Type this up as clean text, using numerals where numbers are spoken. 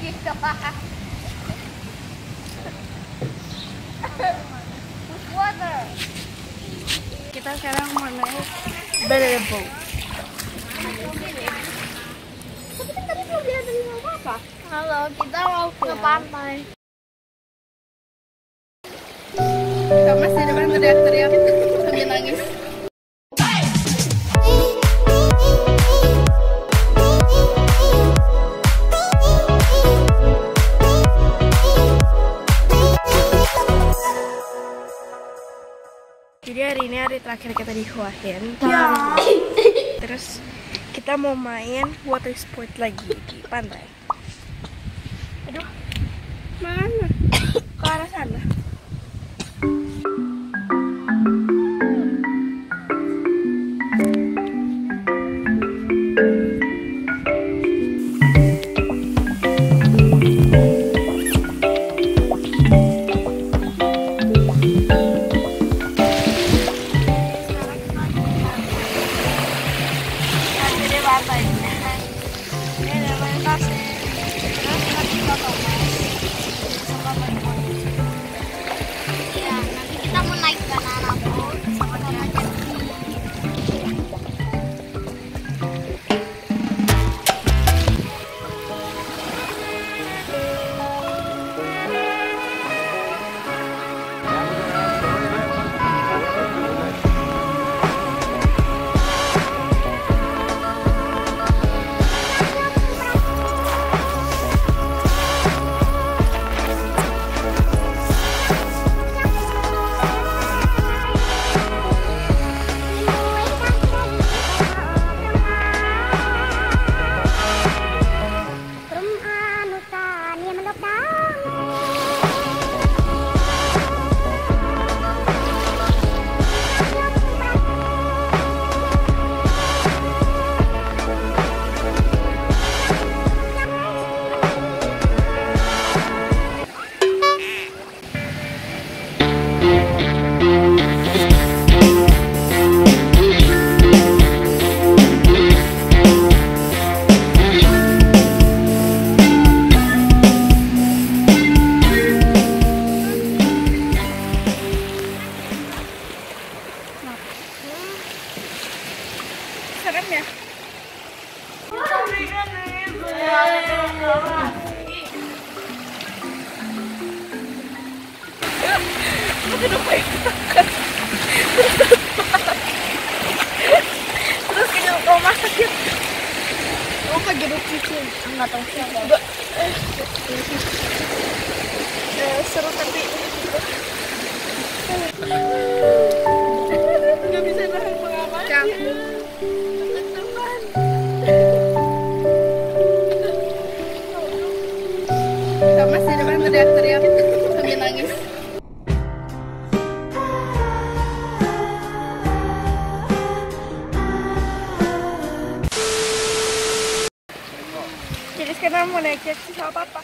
Water. Kita sekarang mau naik Belebo. Tapi kan tadi belum lihat dari apa-apa. Halo, kita mau ke pantai. Thomas di depan teriak-teriak sambil nangis. Jadi hari ini hari terakhir kita di Hua Hin. Ya. Terus kita mau main water sport lagi di pantai. Aduh, mana? Ke arah sana. Serem ya? Terus kita ke rumah sakit. Oh, lagi cuci. Enggak tahu siapa. Seru tapi nggak bisa nahan pengamannya. Thomas di depan teriak-teriak sambil nangis. Jadi sekarang mau naik jet ski sama papa.